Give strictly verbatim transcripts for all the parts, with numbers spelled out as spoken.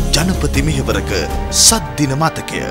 ජනපති මෙහෙවරක සද්දින මතකය.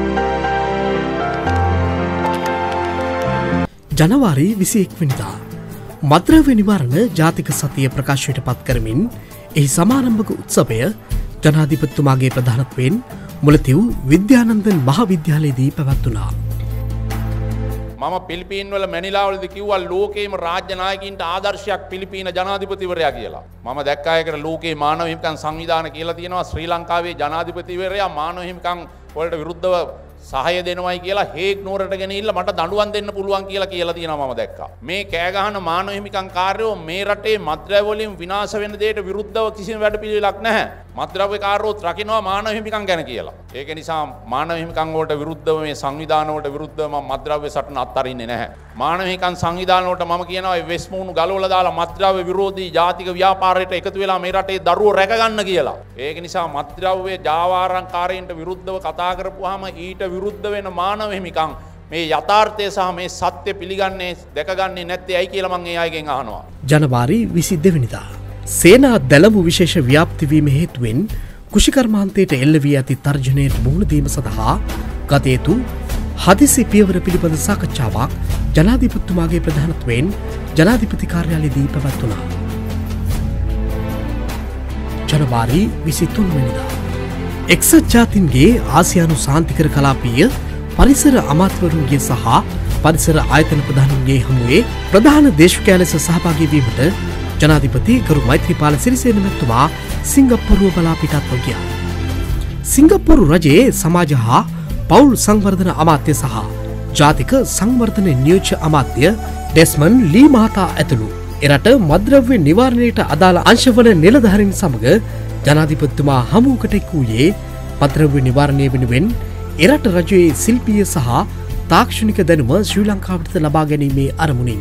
ජනවාරි විසි එක් වෙනිදා මද්‍රව්‍ය නිවාරණ ජාතික සතිය ප්‍රකාශයට පත් කරමින් එහි සමාරම්භක උත්සවය ජනාධිපතිතුමාගේ ප්‍රධානත්වයෙන් මුලතිව් විද්‍යානන්දන් මහාවිද්‍යාලයේදී පැවැත්වුණා. මම පිලිපීන් වල මැනිලාවලදී කිව්වා ලෝකේම රාජ්‍ය නායකයින්ට ආදර්ශයක් පිලිපීන ජනාධිපතිවරයා කියලා. මම දැක්කා ඒකට ලෝකේ මානව හිමිකම් සංවිධාන කියලා තියෙනවා. ශ්‍රී ලංකාවේ ජනාධිපතිවරයා මානව හිමිකම් වලට විරුද්ධව සහාය දෙනවයි කියලා හේග් නුවරට ගෙනilla මට දඬුවම් දෙන්න පුළුවන් කියලා කියලා තියෙනවා මම දැක්කා. මේ කෑ ගහන මානව හිමිකම් කාර්යෝ මේ රටේ මත්ද්‍රව්‍ය වලින් විනාශ වෙන දෙයට විරුද්ධව කිසිම වැඩපිළිවෙලක් නැහැ. මත්ද්‍රව්‍ය කාර්යෝත් රකින්නවා මානව හිමිකම් ගැන කියලා. ඒක නිසා මානව හිමිකම් වලට විරුද්ධව මේ සංවිධාන වලට විරුද්ධව මම මත්ද්‍රව්‍ය සටන අත්හරින්නේ නැහැ. මානව හිමිකම් සංවිධාන වලට මම කියනවා ඒ වෙස්මුණු ගලවලා දාලා මත්ද්‍රව්‍ය විරෝධී ජාතික ව්‍යාපාරයට එකතු වෙලා මේ රටේ දරුවෝ රැක ගන්න කියලා. ඒක නිසා මත්ද්‍රව්‍ය ජාවාරම්කාරයින්ට විරුද්ධව කතා කරපුවාම ඊට විරුද්ධ වෙන මානව හිමිකම් මේ යථාර්ථය සහ මේ සත්‍ය පිළිගන්නේ දැකගන්නේ නැත්තේ ඇයි කියලා මම ඒ අයගෙන් අහනවා. ජනවාරි විසි දෙක වෙනිදා සේනා දැලඹු විශේෂ ව්‍යාප්ති වීම හේතුවෙන් කුෂිකර්මාන්තයට එල්ල වී ඇති තර්ජනයට මුහුණ දීම සඳහා ගත යුතු හදිසි පියවර පිළිබඳ සාකච්ඡාවක් ජනාධිපතිතුමාගේ ප්‍රධානත්වයෙන් ජනාධිපති කාර්යාලයේදී පැවැත්වුණා. ජනවාරි විසි තුන් වෙනිදා එක්සත් ජාතීන්ගේ ආසියානු සාන්තිකර කලාපීය පරිසර අමාත්‍යවරුන්ගේ සහ පරිසර ආයතන ප්‍රධානීන්ගේ හමුවේ ප්‍රධාන දේශකයා ලෙස සහභාගී වීමට ජනාධිපති ගරු මෛත්‍රීපාල සිරිසේන මැතිතුමා සිංගප්පූරුව බලා පිටත්ව ගියා. සිංගප්පූරු රජයේ සමාජ හා පවුල් සංවර්ධන අමාත්‍ය සහ ජාතික සංවර්ධන නියෝජ්‍ය අමාත්‍ය ඩෙස්මන් ලී මහතා ඇතුළු එරට මද්‍රව්‍ය නිවාරණයට අදාළ අංශවල නිලධාරීන් සමග ජනාධිපතිතුමා හමුවකට එක් වූයේ මද්‍රව්‍ය නිවාරණය වෙනුවෙන් එරට රජයේ ශිල්පීය සහ තාක්ෂණික දැනුම ශ්‍රී ලංකාවට ලබා ගැනීමේ අරමුණින්.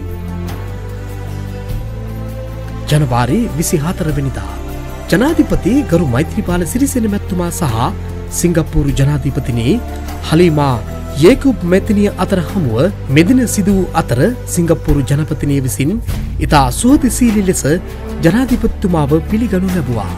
ජනවාරි විසි හතර වෙනිදා ජනාධිපති ගරු මෛත්‍රීපාල සිරිසේන මැතිතුමා සහ සිංගප්පූරු ජනාධිපතිනි හලීමා යේකුබ් මැතිනිය අතර හමුව මෙදින සිදු වූ අතර සිංගප්පූරු ජනපතිනිය විසින් ඉතා සුහදශීලී ලෙස ජනාධිපතිතුමාව පිළිගනු ලැබුවා.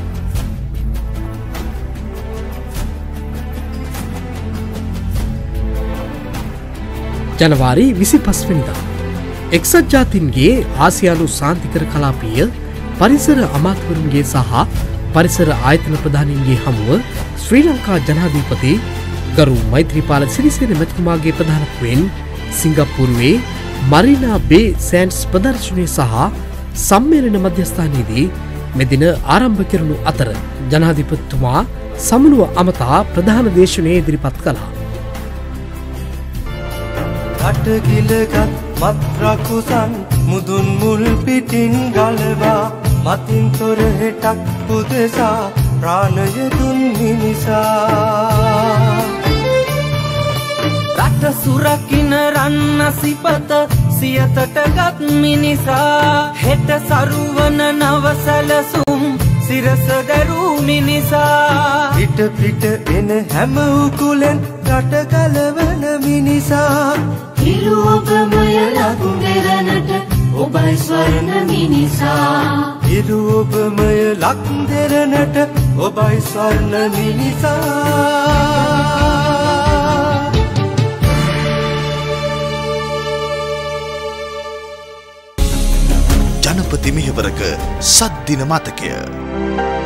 ජනවාරි විසි පහ වෙනිදා එක්සත් ජාතීන්ගේ ආසියානු සාන්තිකර කලාපීය පරිසර අමාත්‍යවරුන්ගේ සහ පරිසර ආයතන ප්‍රධානීන්ගේ හමුව ශ්‍රී ලංකා ජනාධිපති ගරු මෛත්‍රීපාල සිරිසේන මැතිතුමාගේ ප්‍රධානත්වයෙන් සිංගප්පූරුවේ මරීනා බේ සෑන්ඩ්ස් ප්‍රදර්ශනය සහ සම්මේලන මධ්‍යස්ථානයේදී මෙදින ආරම්භ කෙරුණු අතර ජනාධිපතිතුමා සමුළුව අමතා ප්‍රධාන දේශනය ඉදිරිපත් කළා. අටගිලගත් මත්රකුසන් මුදුන් මුල් පිටින් ගලවා මතින් තොර හෙටක් පුදෙසා ප්‍රාණය දුන් මිනිසා රට සුරකින රන්න සිපත සියතට ගත් මිනිසා හෙට සරුවන නවසැලසුම් සිරස දැරූ මිනිසා පිට පිට එන හැම උකුලෙන් රට ගලවන මිනිසා හිරු ඔබමය ලකුන් දෙරනට ඔබයි ස්වර්ණ මිනිසා හිරු ඔබමය ලකුන් දෙරනට ඔබයි ස්වර්ණ මිනිසා ජනපති මෙහෙවරක සද්දින මතකය.